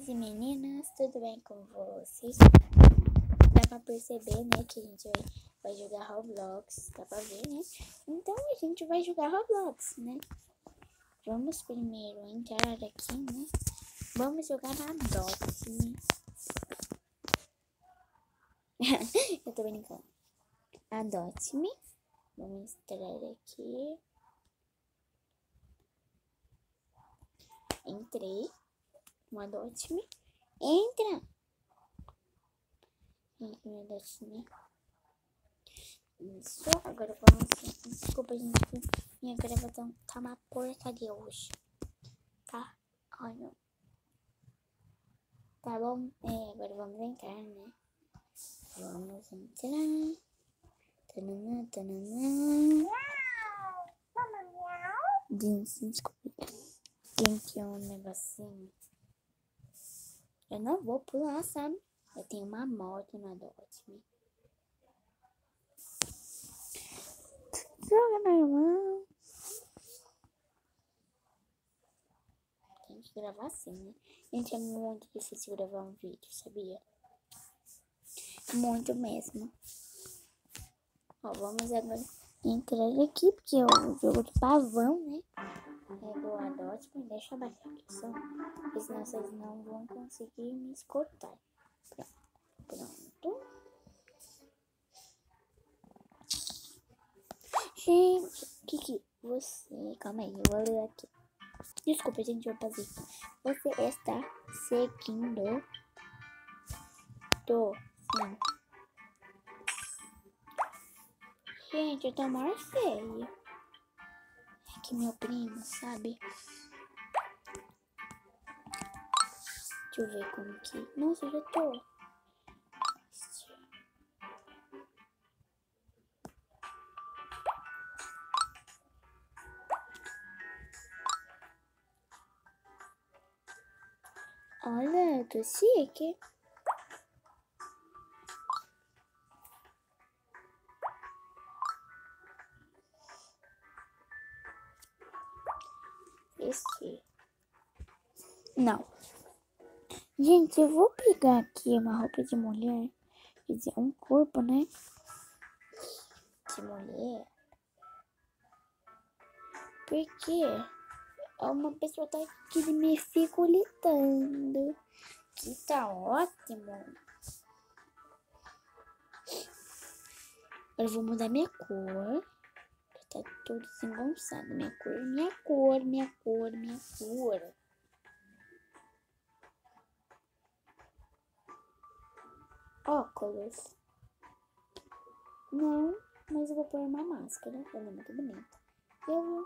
meninos e meninas, tudo bem com vocês? Dá pra perceber, né, que a gente vai jogar Roblox, dá pra ver, né? Então a gente vai jogar Roblox, né? Vamos primeiro entrar aqui, né? Vamos jogar na Adote-me. Eu tô brincando. Adote-me. Vamos entrar aqui. Entrei. Adote-me. Entra! Adote-me. Isso. Agora vamos... Desculpa, gente. Minha gravação tá uma porcaria hoje. Tá? Olha. Tá bom? Agora vamos entrar, né? Vamos entrar. Tananã, tananã. Desculpa. Tem que um negocinho. Eu não vou pular, sabe? Eu tenho uma moto na Adote-me. Joga normal. Tem que gravar assim, né? Gente, é muito difícil gravar um vídeo, sabia? Muito mesmo. Ó, vamos agora entrar aqui, porque é um jogo de pavão, né? É do Adote-me. Deixa eu baixar aqui só. Porque senão vocês não vão conseguir me escutar. Pronto. Gente, Kiki, você... Calma aí, eu vou ler aqui. Desculpa, gente, eu passei. Você está seguindo... Sim. Gente, eu tô mais feia. É que meu primo, sabe? Deixa eu ver como que... Nossa, eu já tô... Olha, eu tô chique. Esse... Não. Gente, eu vou pegar aqui uma roupa de mulher. Quer dizer, um corpo, né? De mulher. Porque uma pessoa tá aqui me figurando. Que tá ótimo. Agora eu vou mudar minha cor. Tá tudo desengonçado. Minha cor. Óculos. Não, mas eu vou pôr uma máscara. Ela é muito bonita. Eu vou...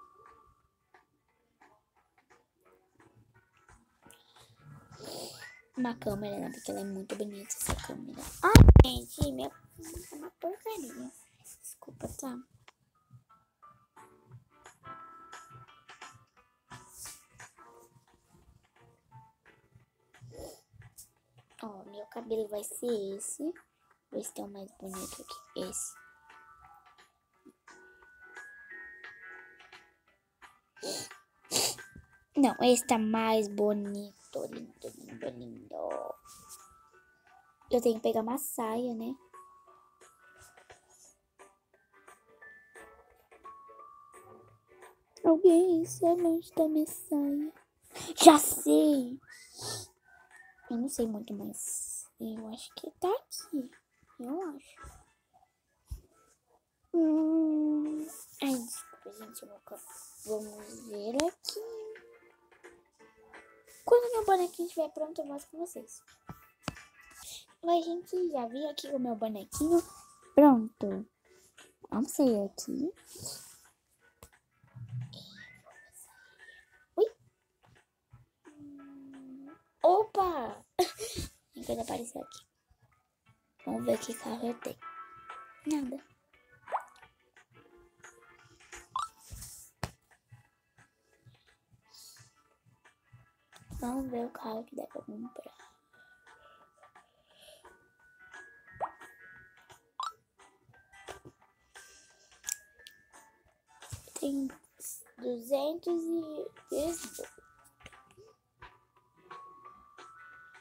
Uma câmera, né? Porque ela é muito bonita, essa câmera. Ai, gente, minha câmera é uma porcaria. Desculpa, tá? Ó, meu cabelo vai ser esse. Esse é o mais bonito aqui. Esse. Não, esse tá mais bonito. Lindo. Eu tenho que pegar uma saia, né? Alguém sabe onde tá minha saia? Já sei! Eu não sei muito, mas eu acho que tá aqui. Eu acho. Ai, desculpa, gente. Vamos ver aqui. Quando meu bonequinho estiver pronto, eu mostro com vocês. Oi, gente. Já vi aqui o meu bonequinho pronto. Vamos sair aqui. Ui. Opa! Tem coisa apareceu aqui. Vamos ver que carro eu tenho. Nada. Vamos ver o carro que dá pra comprar. Tem 218.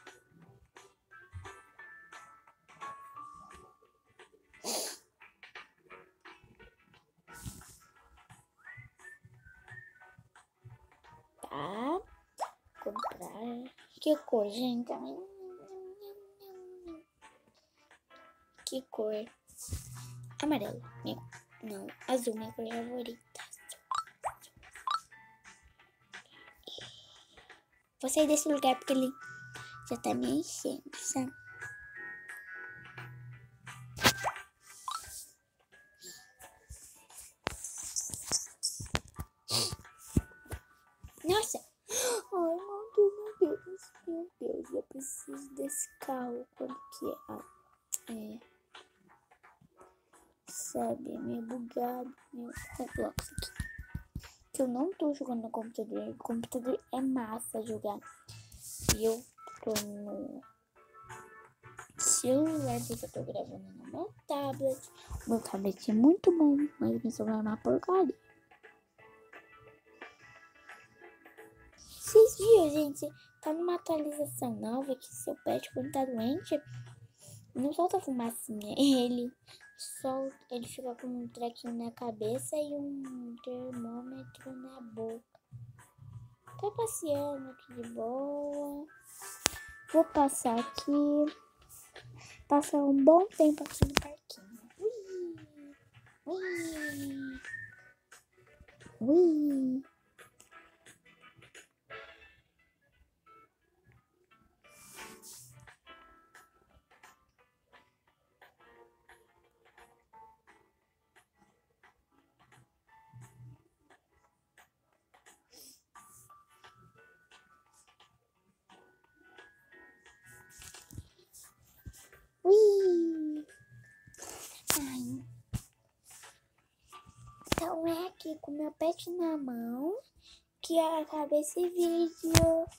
Que cor, gente? Que cor? Amarelo. Não, azul, minha cor favorita. Vou sair desse lugar porque ele já tá me enchendo, sabe? Nossa! Ai, meu Deus, eu preciso desse carro. Quando que é? Sabe, é meio bugado, meu Roblox aqui. Que eu não tô jogando no computador. O computador é massa jogar. E eu tô no celular porque eu tô gravando no meu tablet. O meu tablet é muito bom, mas meu celular é uma porcaria. Vocês viram, gente? Tá numa atualização nova que seu pet, quando tá doente, não solta fumacinha. Ele fica com um trequinho na cabeça e um termômetro na boca. Tô passeando aqui de boa. Vou passar aqui. Passar um bom tempo aqui no parquinho. Ui. Ui. Ui. Ai. Então é aqui com meu pet na mão que acaba esse vídeo.